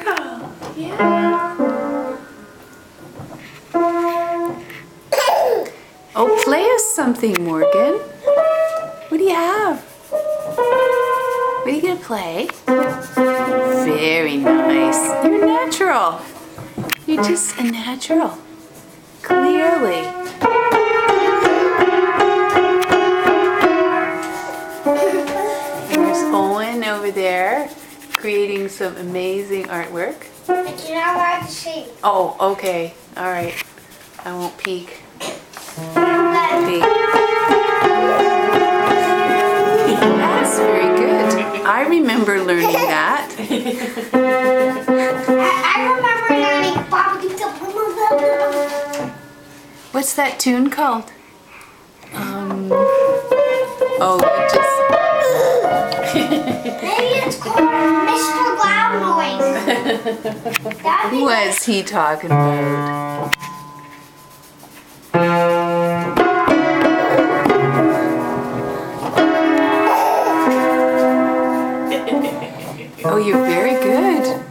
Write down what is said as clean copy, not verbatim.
sparkle. Yeah. Oh, play us something, Morgan. What do you have? What are you gonna play? Very nice. You're natural. You're just a natural. Clearly. There's Owen over there creating some amazing artwork. But you're not allowed to see. Oh, okay. All right. I won't peek. That's very good. I remember learning that. I remember learning Baba. What's that tune called? Oh, Maybe it's called Mr. Loud Noise. What's he talking about? Oh, you're very good.